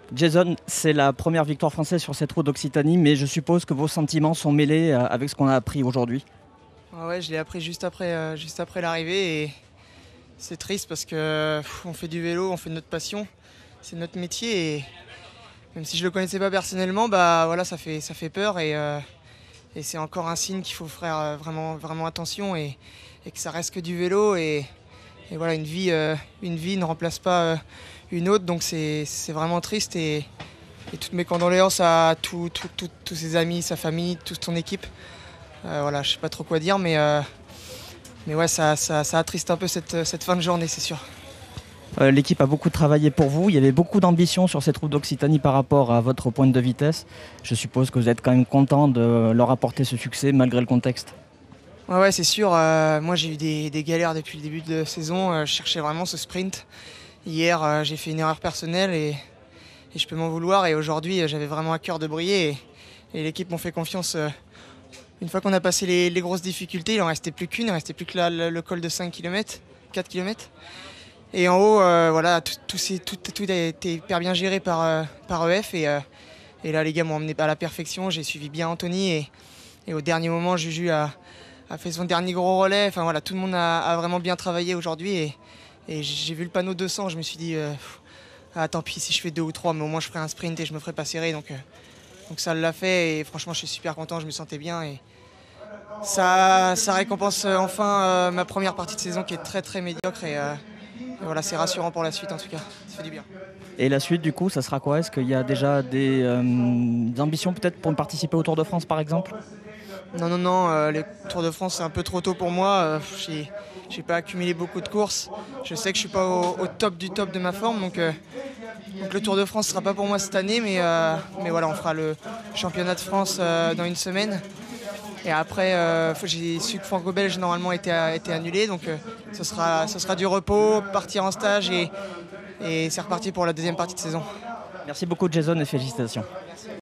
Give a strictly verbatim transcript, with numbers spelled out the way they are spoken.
Jason, c'est la première victoire française sur cette route d'Occitanie, mais je suppose que vos sentiments sont mêlés euh, avec ce qu'on a appris aujourd'hui. Ah ouais, je l'ai appris juste après, euh, juste après l'arrivée et c'est triste parce que pff, on fait du vélo, on fait de notre passion, c'est notre métier et même si je le connaissais pas personnellement, bah voilà, ça fait, ça fait peur et, euh, et c'est encore un signe qu'il faut faire euh, vraiment, vraiment attention et, et que ça reste que du vélo et, et voilà, une vie, euh, une vie ne remplace pas euh, une autre, donc c'est c'est vraiment triste et, et toutes mes condoléances à tous tous- tous- tous ses amis, sa famille, toute son équipe. Euh, voilà, je sais pas trop quoi dire, mais, euh, mais ouais, ça, ça, ça attriste un peu cette, cette fin de journée, c'est sûr. Euh, L'équipe a beaucoup travaillé pour vous, il y avait beaucoup d'ambition sur cette route d'Occitanie par rapport à votre pointe de vitesse. Je suppose que vous êtes quand même content de leur apporter ce succès malgré le contexte. Ouais, ouais, c'est sûr. Euh, moi, j'ai eu des, des galères depuis le début de la saison. Euh, je cherchais vraiment ce sprint. Hier, euh, j'ai fait une erreur personnelle et, et je peux m'en vouloir. Et aujourd'hui, euh, j'avais vraiment à cœur de briller et, et l'équipe m'ont fait confiance. Euh, une fois qu'on a passé les, les grosses difficultés, il en restait plus qu'une. Il en restait plus que la- le, le col de cinq kilomètres, quatre kilomètres. Et en haut, euh, voilà, tout, tout, s'est- tout- tout a été hyper bien géré par, euh, par E F. Et, euh, et là, les gars m'ont emmené à la perfection. J'ai suivi bien Anthony. Et, et au dernier moment, Juju a, a fait son dernier gros relais. Enfin voilà, tout le monde a, a vraiment bien travaillé aujourd'hui. Et, et j'ai vu le panneau deux cents. Je me suis dit, euh, pff, ah, tant pis si je fais deux ou trois, mais au moins je ferai un sprint et je me ferai pas serrer. Donc, euh, donc ça l'a fait. Et franchement, je suis super content. Je me sentais bien. Et ça, ça récompense euh, enfin euh, ma première partie de saison qui est très très médiocre. Et, euh, et voilà, c'est rassurant pour la suite en tout cas. Ça fait du bien. Et la suite, du coup, ça sera quoi? Est-ce qu'il y a déjà des, euh, des ambitions peut-être pour participer au Tour de France, par exemple? Non, non, non, euh, les Tours de France, c'est un peu trop tôt pour moi. Euh, j'ai, j'ai pas accumulé beaucoup de courses. Je sais que je suis pas au, au top du top de ma forme. Donc, euh, donc le Tour de France sera pas pour moi cette année. Mais, euh, mais voilà, on fera le championnat de France euh, dans une semaine. Et après, euh, j'ai su que Franco-Belge normalement était, était annulé. Donc euh, ce, sera, ce sera du repos, partir en stage et, et c'est reparti pour la deuxième partie de saison. Merci beaucoup, Jason, et félicitations.